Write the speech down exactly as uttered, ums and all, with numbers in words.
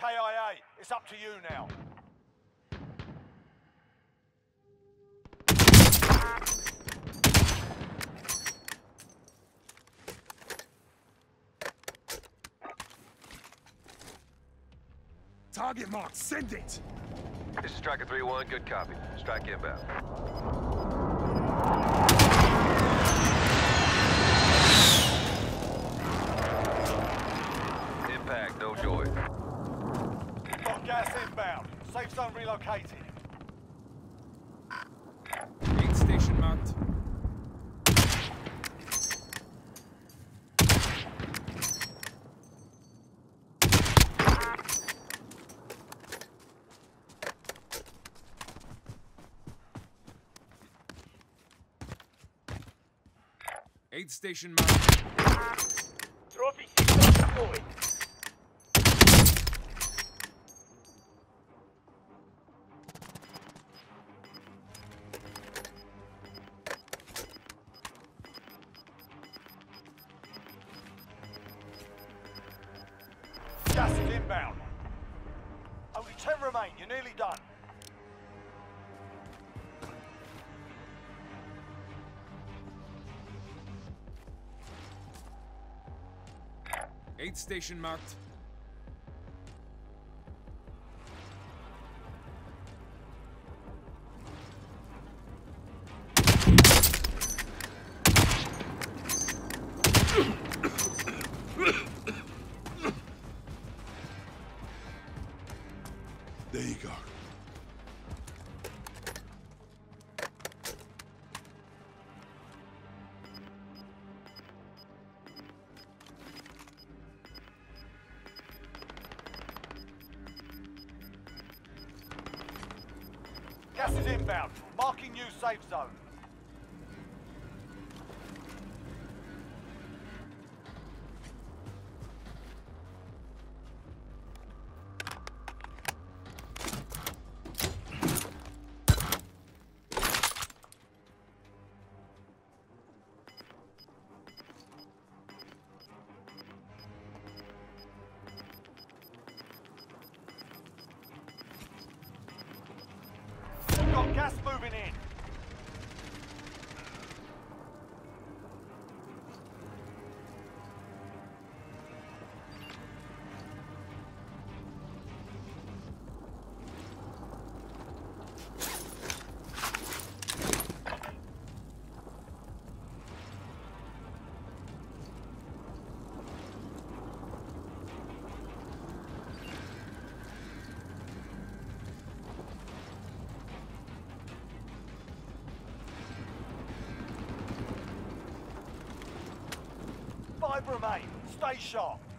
K I A. It's up to you now. Target marked, send it! This is Striker three one, good copy. Strike inbound. Impact, no joy. Got gas inbound. Safe zone relocated. Aid station marked. Aid station marked. Trophy system deployed. Gas is inbound. Only ten remain. You're nearly done. Aid station marked. There you go. Gas is inbound. Marking new safe zone. Got gas moving in. Five remain. Stay sharp.